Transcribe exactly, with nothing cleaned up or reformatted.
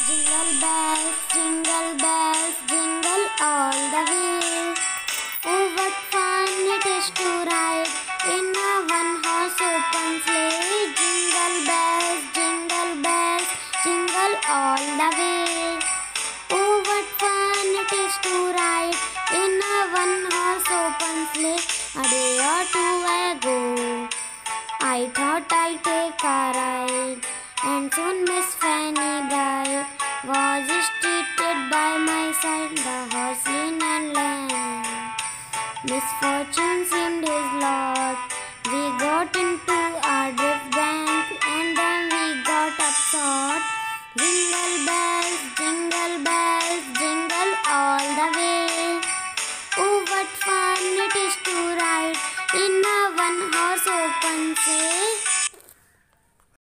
Jingle bells, jingle bells, jingle all the way. Oh, what fun it is to ride in a one-horse open sleigh. Jingle bells, jingle bells, jingle all the way. Oh, what fun it is to ride in a one-horse open sleigh. A day or two ago, I thought I'd take a ride, and soon Miss Fanny Bright was seated by my side. The horse leaned and lamb. Misfortune seemed his lot. We got into a drift bank, and then we got upset. Jingle bells, jingle bells, jingle all the way. Oh, what fun it is to ride in a one-horse open sleigh.